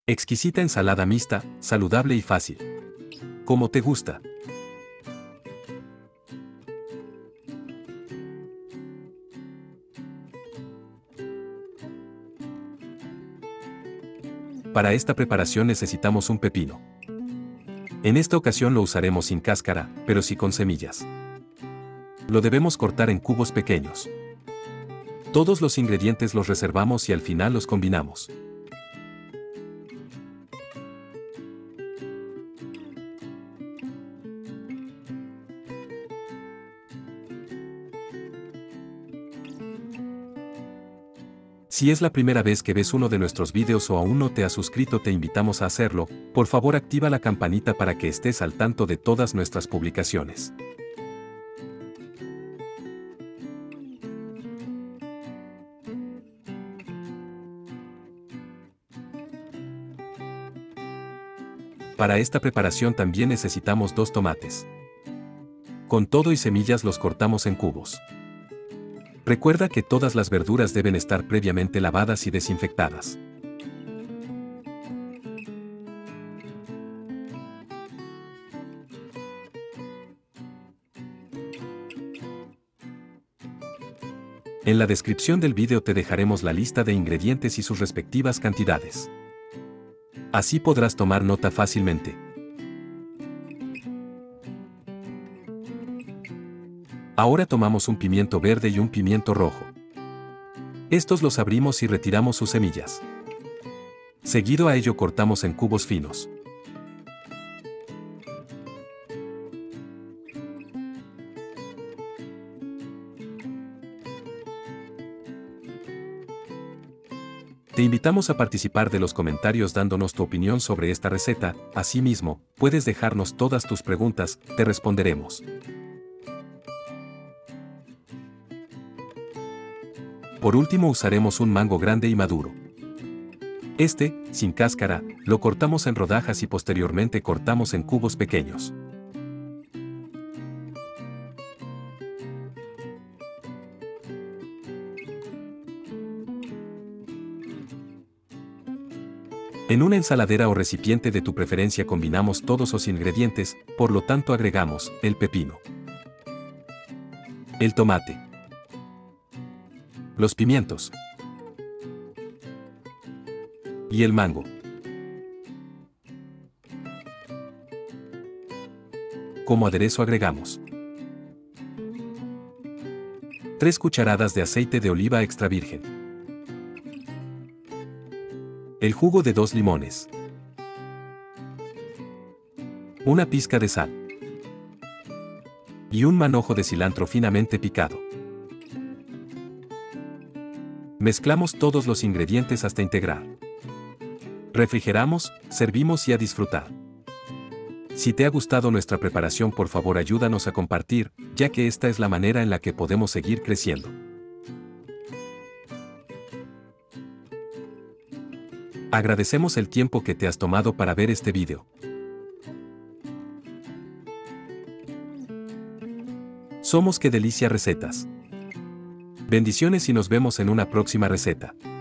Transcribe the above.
Exquisita ensalada mixta, saludable y fácil. ¿Cómo te gusta? Para esta preparación necesitamos un pepino. En esta ocasión lo usaremos sin cáscara, pero sí con semillas. Lo debemos cortar en cubos pequeños. Todos los ingredientes los reservamos y al final los combinamos. Si es la primera vez que ves uno de nuestros vídeos o aún no te has suscrito, te invitamos a hacerlo. Por favor, activa la campanita para que estés al tanto de todas nuestras publicaciones. Para esta preparación también necesitamos 2 tomates. Con todo y semillas los cortamos en cubos. Recuerda que todas las verduras deben estar previamente lavadas y desinfectadas. En la descripción del vídeo te dejaremos la lista de ingredientes y sus respectivas cantidades. Así podrás tomar nota fácilmente. Ahora tomamos un pimiento verde y un pimiento rojo. Estos los abrimos y retiramos sus semillas. Seguido a ello cortamos en cubos finos. Te invitamos a participar de los comentarios dándonos tu opinión sobre esta receta. Asimismo, puedes dejarnos todas tus preguntas, te responderemos. Por último usaremos un mango grande y maduro. Este, sin cáscara, lo cortamos en rodajas y posteriormente cortamos en cubos pequeños. En una ensaladera o recipiente de tu preferencia combinamos todos los ingredientes, por lo tanto agregamos el pepino, el tomate, los pimientos y el mango. Como aderezo agregamos 3 cucharadas de aceite de oliva extra virgen, el jugo de 2 limones, una pizca de sal y un manojo de cilantro finamente picado. Mezclamos todos los ingredientes hasta integrar. Refrigeramos, servimos y a disfrutar. Si te ha gustado nuestra preparación, por favor ayúdanos a compartir, ya que esta es la manera en la que podemos seguir creciendo. Agradecemos el tiempo que te has tomado para ver este video. Somos Qué Delicia Recetas. Bendiciones y nos vemos en una próxima receta.